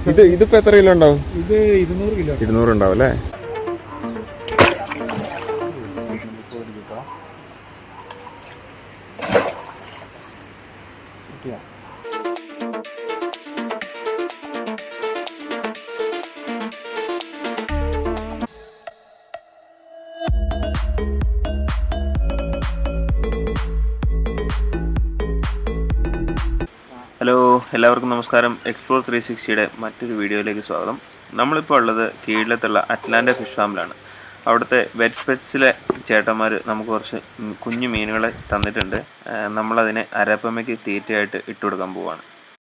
ഇതിപ്പോ എത്ര കിലോ ഉണ്ടാവും? ഇത് 200 കിലോ. 200 ഉണ്ടാവും അല്ലേ? ഹലോ, എല്ലാവർക്കും നമസ്കാരം. എക്സ്പ്ലോർ 360യുടെ മറ്റൊരു വീഡിയോയിലേക്ക് സ്വാഗതം. നമ്മളിപ്പോൾ ഉള്ളത് കീഴിലത്തുള്ള അറ്റ്ലാന്റ ഫിഷ് ഫാമിലാണ്. അവിടുത്തെ വെറ്റ് പെറ്റ്സിലെ ചേട്ടന്മാർ നമുക്ക് കുറച്ച് കുഞ്ഞു മീനുകളെ തന്നിട്ടുണ്ട്. നമ്മളതിനെ അരപ്പമ്മയ്ക്ക് തീറ്റയായിട്ട് ഇട്ടുകൊടുക്കാൻ പോവുകയാണ്.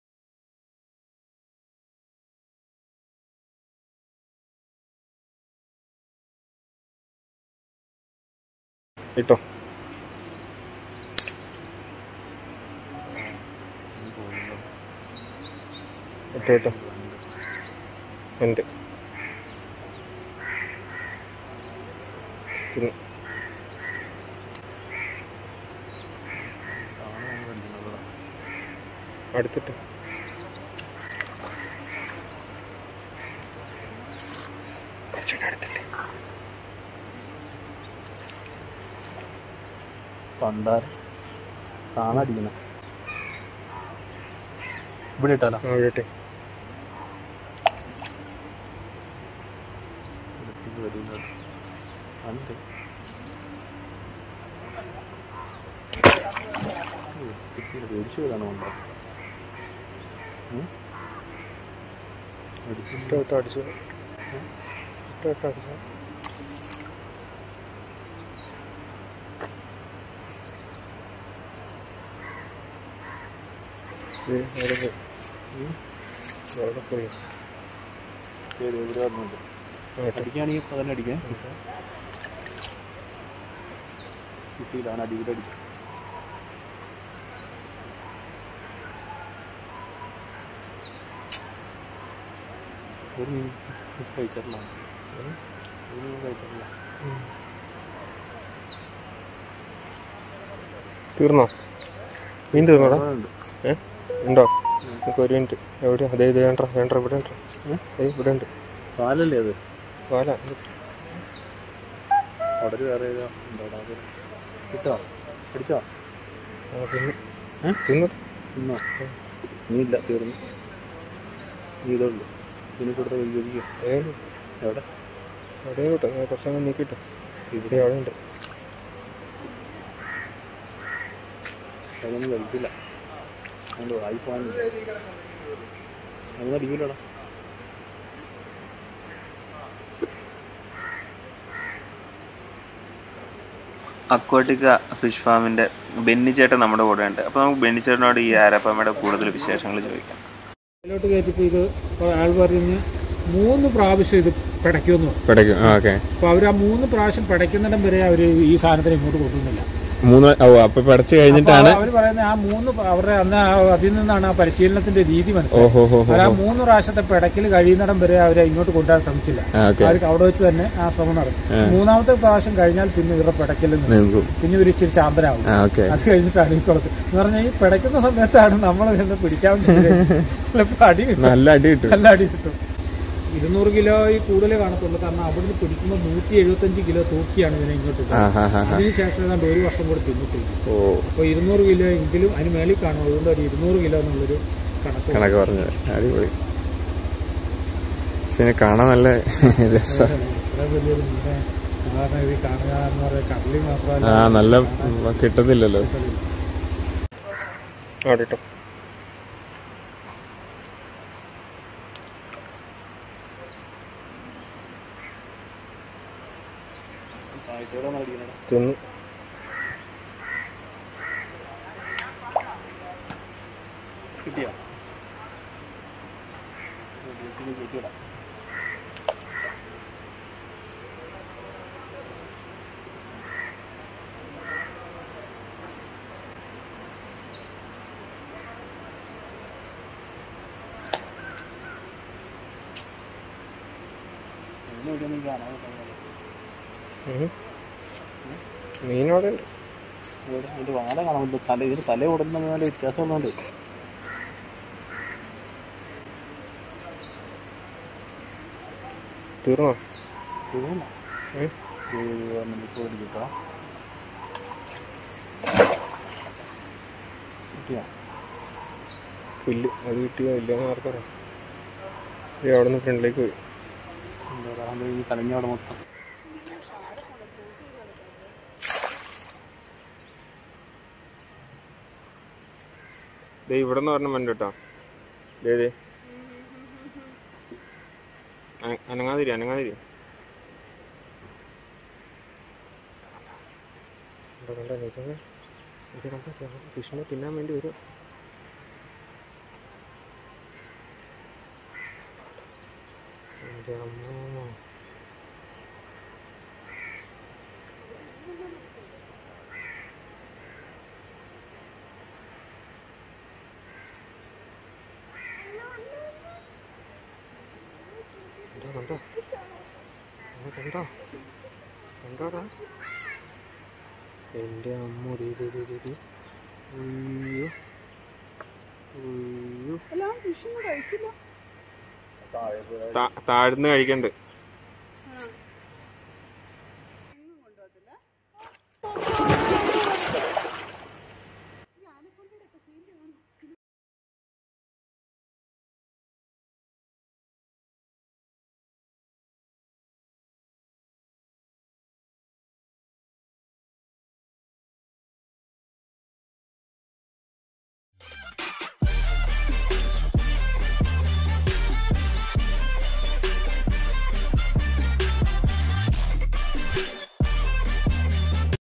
ഇട്ടോ ഇട്ടോ ഉണ്ട്. അടുത്തിട്ട് പണ്ടാരം കാണാടിക്കണ ഇവിടെ ഇട്ടാലോ? ഇവിടെ മേടിച്ചു വരാണോ? അടിച്ചു അടിക്കുകയാണെങ്കിൽ ഇപ്പൊ തന്നെ അടിക്കാൻ കിട്ടിയില്ലാണ്. അടിയുടെ അടിക്കും. ഒരു മീൻ കഴിച്ചിട്ടില്ല. തീർന്നോ? മീൻ തീർന്നോടാ? ഉണ്ടോ? ഒരു മിനിറ്റ്. എവിടെ? അതെ ഇത് വേണ്ട ഇവിടെ ഉണ്ട്. ഇവിടെ ഉണ്ട്. പാലല്ലേ അത്? പാല അവിടെ വേറെ കിട്ടോ? അടിച്ചോ? തിന്നു. തിന്നോ? നീയില്ല, തീർന്നു. നീ ഇതുള്ളൂ. ഇതിനെ കൊടുത്ത കഴിക്കും. എവിടെ? അവിടെ കിട്ടോ? കുറച്ചങ്ങ് നീക്കിട്ടോ. ഇവിടെ അവിടെ ഉണ്ട്. അതൊന്നും കഴിക്കില്ല. അതുകൊണ്ട് വായിപ്പോവാനില്ല. അതൊന്നും അടിക്കില്ലടാ. അക്വാട്ടിക്ക ഫിഷ് ഫാമിൻ്റെ ബെന്നിച്ചേട്ടൻ നമ്മുടെ കൂടെ ഉണ്ട്. അപ്പോൾ നമുക്ക് ബെന്നിച്ചേട്ടനോട് ഈ അരപ്പമ്മയുടെ കൂടുതൽ വിശേഷങ്ങൾ ചോദിക്കാം. ഇതിലോട്ട് കയറ്റിപ്പോൾ ഇത് ആൾ പറഞ്ഞ് 3 പ്രാവശ്യം ഇത് പിടയ്ക്കുമെന്ന് പിടയ്ക്കും. അപ്പോൾ അവർ ആ 3 പ്രാവശ്യം പിടയ്ക്കുന്നിടം വരെ അവർ ഈ സാധനത്തിന് ഇങ്ങോട്ട് കൊണ്ടുവന്നില്ല. അപ്പൊ പഠിച്ചു കഴിഞ്ഞിട്ടാണ് അവർ പറയുന്നത്. ആ 3 അവരുടെ അന്ന് അതിൽ നിന്നാണ് ആ പരിശീലനത്തിന്റെ രീതി മനസ്സിലായത്. ആ 3 പ്രാവശ്യത്തെ പിടയ്ക്കൽ കഴിയുന്നിടം വരെ അവരെ ഇങ്ങോട്ട് കൊണ്ടുവരാൻ ശ്രമിച്ചില്ല. അവർക്ക് അവിടെ വെച്ച് തന്നെ ആ ശ്രമം നടക്കും. 3ാമത്തെ പ്രാവശ്യം കഴിഞ്ഞാൽ പിന്നെ ഇവരുടെ പിടയ്ക്കൽ പിന്നെ ഒരു ഇച്ചിരി ശാന്തരാകും. അത് കഴിഞ്ഞിട്ടാണ് ഈ കുളത്ത് എന്ന് പറഞ്ഞാൽ ഈ പിടയ്ക്കുന്ന സമയത്താണ് നമ്മൾ നിന്ന് പിടിക്കാൻ ചിലപ്പോൾ അടി കിട്ടും. നല്ല അടി കിട്ടും. 200 കിലോ കൂടുതൽ കാണത്തുള്ളൂ. കാരണം അവിടുന്ന് പിടിക്കുമ്പോൾ 175 കിലോ തൂക്കിയാണ് ഇതിനെ ഇങ്ങോട്ട്. അതിനുശേഷം ഏതാണ്ട് 1 വർഷം കൂടെ തിന്നിട്ടില്ല. അപ്പോൾ 200 കിലോ എങ്കിലും അതിന് മേളിൽ കാണും. അതുകൊണ്ട് ഒരു 200 കിലോ എന്നുള്ളൊരു കണക്ക് പറഞ്ഞത്. അടിപൊളി. പക്ഷെ കാണാൻ നല്ല രസമാണ്. വലിയൊരു മീനെ സാധാരണ ഇത് കാണുക എന്ന് പറയുന്നത് കടലിൽ മാത്രമല്ല, നല്ല കിട്ടത്തില്ലല്ലോ. തിന്നു. കിട്ടിയോ? മീനോടെ ഉണ്ട്. ഇതിന്റെ വാല കാണാൻ പറ്റില്ല. ഇതിന് തല ഓടുന്ന വ്യത്യാസമുള്ളതുകൊണ്ട് തീർന്നോ? പുല്ല് അത് കിട്ടിയോ ഇല്ലാന്ന് ആർക്കറിയാം. അവിടെ നിന്ന് ഫ്രണ്ടിലേക്ക് പോയി. കലങ്ങിയോടെ മൊത്തം ഇവിടെ നിന്ന് പറഞ്ഞ മണ്ട കേട്ടോ. ഇതേ അനങ്ങാതിരി അനങ്ങാതിരി. ഇത് കണ്ട കൃഷ്ണനെ തിന്നാൻ വേണ്ടി വരും. എൻ്റെ അമ്മ കണ്ടോ കണ്ടോ കണ്ടോടാ. എൻ്റെ അമ്മ താഴ്ന്ന് കഴിക്കണ്ട്.